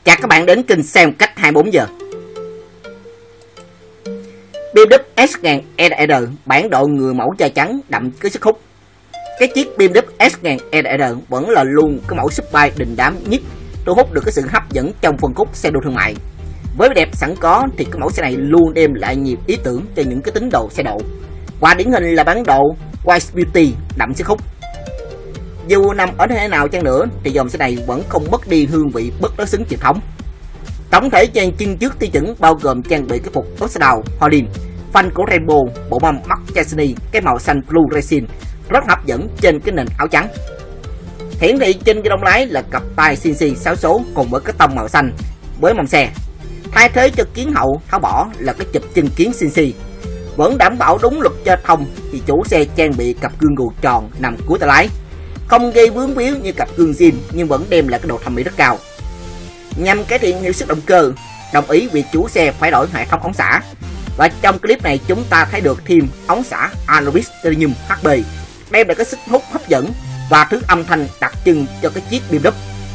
Chào các bạn đến kênh xem cách 24 giờ. BMW S1000 ER bản độ người mẫu da trắng đậm cái sức hút. Cái chiếc BMW S1000 ER vẫn là luôn cái mẫu Superbike đình đám nhất, thu hút được cái sự hấp dẫn trong phân khúc xe đua thương mại. Với vẻ đẹp sẵn có thì cái mẫu xe này luôn đem lại nhiều ý tưởng cho những cái tín đồ xe độ. Và điển hình là bản độ White Beauty đậm sức hút. Dù nằm ở thế nào chăng nữa thì dòng xe này vẫn không mất đi hương vị bất đối xứng truyền thống. Tổng thể trang chân trước tiêu chuẩn bao gồm trang bị cái phục Upside Down Holding, phanh của Rainbow, bộ mâm mắt Chassis cái màu xanh Blue Racing rất hấp dẫn trên cái nền áo trắng. Hiển thị trên cái đông lái là cặp tay CNC 6 số cùng với cái tông màu xanh với mâm xe. Thay thế cho kiến hậu tháo bỏ là cái chụp chân kiến CNC. Vẫn đảm bảo đúng luật giao thông thì chủ xe trang bị cặp gương gù tròn nằm cuối tay lái, không gây vướng víu như cặp gương zin nhưng vẫn đem lại cái độ thẩm mỹ rất cao. Nhằm cải thiện hiệu suất động cơ, đồng ý việc chủ xe phải đổi hệ thống ống xả. Và trong clip này chúng ta thấy được thêm ống xả Anubis Titanium HB, đem lại cái sức hút hấp dẫn và thứ âm thanh đặc trưng cho cái chiếc BMW.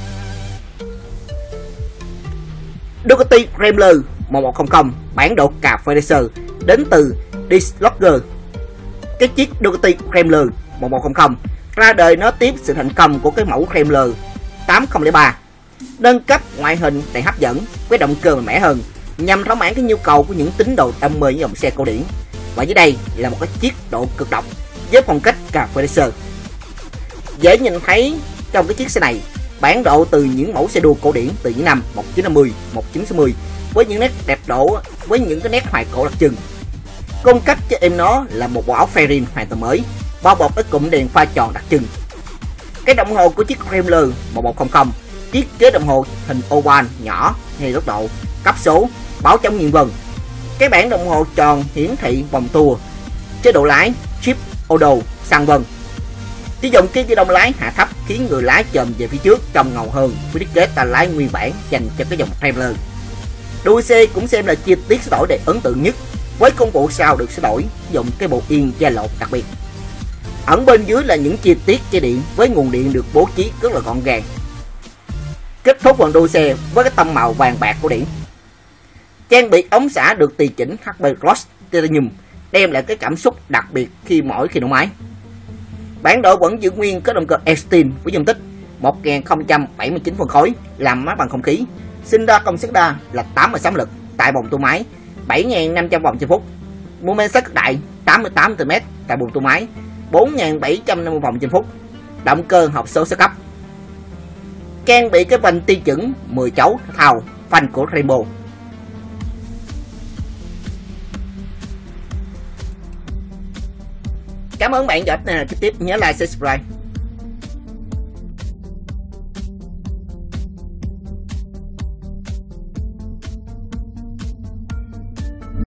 Ducati Rambler 1100 bản độ cà phê racer đến từ Dislodger. Cái chiếc Ducati Rambler 1100 ra đời nó tiếp sự thành công của cái mẫu Rambler 803, nâng cấp ngoại hình đầy hấp dẫn với động cơ mạnh mẽ hơn nhằm thỏa mãn cái nhu cầu của những tín đồ đam mê dòng xe cổ điển. Và dưới đây là một cái chiếc độ cực độc với phong cách cà phê racer. Dễ nhìn thấy trong cái chiếc xe này bản độ từ những mẫu xe đua cổ điển từ những năm 1950, 1960 với những nét đẹp đổ với những cái nét hoài cổ đặc trưng. Cung cấp cho em nó là một bộ áo fairing hoàn toàn mới, bao bọc với cụm đèn pha tròn đặc trưng. Cái đồng hồ của chiếc Rambler 1100 thiết kế đồng hồ hình oval nhỏ hay tốc độ, cấp số, báo chống nghiêng vân. Cái bảng đồng hồ tròn hiển thị vòng tua, chế độ lái chip auto sang vân. Sử dụng cái ghi đông lái hạ thấp khiến người lái chồm về phía trước trông ngầu hơn với thiết kế tay lái nguyên bản dành cho cái dòng Rambler. Đuôi xe cũng xem là chi tiết sửa đổi để ấn tượng nhất, với công cụ sau được sửa đổi dùng cái bộ yên da lột đặc biệt. Ẩn bên dưới là những chi tiết dây điện với nguồn điện được bố trí rất là gọn gàng. Kết thúc phần đuôi xe với cái tông màu vàng bạc cổ điển. Trang bị ống xả được tùy chỉnh HB Cross Titanium đem lại cái cảm xúc đặc biệt khi nổ máy. Bản độ vẫn giữ nguyên có động cơ Extreme với dung tích 1079 phân khối làm máy bằng không khí, sinh ra công suất đa là 86 lực tại vòng tua máy, 7500 vòng trên phút. Mô men xoắn cực đại 88 Nm tại buồng tua máy, 4750 vòng trên phút. Động cơ hộp số 6 cấp. Trang bị cái vành tiêu chuẩn 10 chấu thao, phanh của Rainbow. Cảm ơn bạn đã trực tiếp, nhớ like, subscribe.